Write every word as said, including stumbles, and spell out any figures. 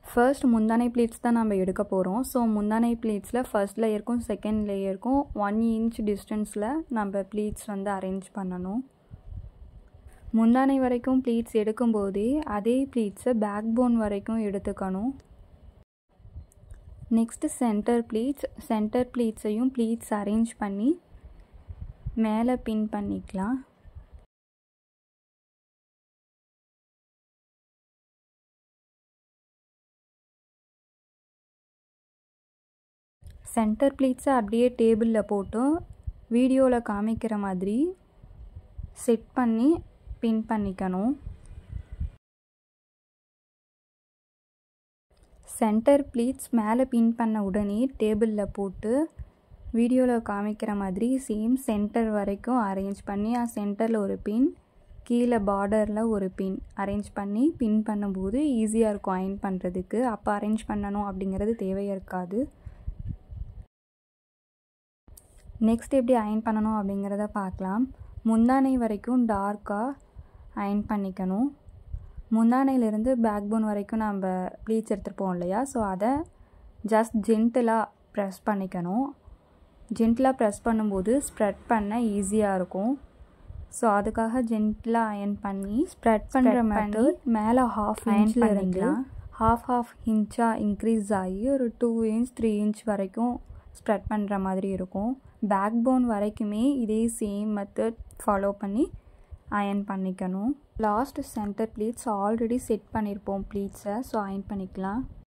First முந்தானை pleats தான் நம்ம எடுக்க போகிறோம். ஸோ முந்தானை ப்ளீட்ஸில் ஃபர்ஸ்ட் லேயருக்கும் செகண்ட் லேயருக்கும் ஒன் இன்ச் டிஸ்டன்ஸில் நம்ம ப்ளீட்ஸ் வந்து அரேஞ்ச் பண்ணணும். முந்தானை வரைக்கும் ப்ளீட்ஸ் எடுக்கும்போதே அதே ப்ளீட்ஸை பேக் போன் வரைக்கும் எடுத்துக்கணும். நெக்ஸ்ட்டு சென்டர் ப்ளீட்ஸ் சென்டர் ப்ளீட்ஸையும் ப்ளீட்ஸ் அரேஞ்ச் பண்ணி மேலே பின் பண்ணிக்கலாம். சென்டர் ப்ளீட்ஸை அப்படியே டேபிளில் போட்டு வீடியோவில் காமிக்கிற மாதிரி செட் பண்ணி பின் பண்ணிக்கணும். சென்டர் ப்ளீட்ஸ் மேலே பின் பண்ண உடனே டேபிளில் போட்டு வீடியோவில் காமிக்கிற மாதிரி சேம் சென்டர் வரைக்கும் அரேஞ்ச் பண்ணி சென்டரில் ஒரு பின், கீழே பார்டரில் ஒரு பின் அரேஞ்ச் பண்ணி பின் பண்ணும்போது ஈஸியாக இருக்கும் அயன் பண்ணுறதுக்கு. அப்போ அரேஞ்ச் பண்ணணும் அப்படிங்கிறது தேவையே இருக்காது. நெக்ஸ்ட் எப்படி அயன் பண்ணணும் அப்படிங்கிறத பார்க்கலாம். முந்தானை வரைக்கும் டார்க்காக அயன் பண்ணிக்கணும். முந்தானையிலேருந்து பேக் போன் வரைக்கும் நம்ம ப்ளீட்ஸ் எடுத்துருப்போம் இல்லையா, ஸோ அதை ஜஸ்ட் ஜென்டிலாக ப்ரெஸ் பண்ணிக்கணும். ஜென்டிலாக ப்ரெஸ் பண்ணும்போது ஸ்ப்ரெட் பண்ண ஈஸியாக இருக்கும். ஸோ அதுக்காக ஜென்டிலாக அயன் பண்ணி ஸ்ப்ரெட் பண்ணுற மெத்தட் மேலே ஹாஃப் இன்ச்சில் இருந்து ஹாஃப் ஹாஃப் இன்ச்சாக இன்க்ரீஸ் ஆகி ஒரு டூ இன்ச் த்ரீ இன்ச் வரைக்கும் ஸ்ப்ரெட் பண்ணுற மாதிரி இருக்கும். பேக் போன் வரைக்குமே இதே சேம் மெத்தட் ஃபாலோ பண்ணி அயன் பண்ணிக்கணும். Last center pleats already set பண்ணியிருப்போம் ப்ளீட்ஸை, ஸோ அயன் பண்ணிக்கலாம்.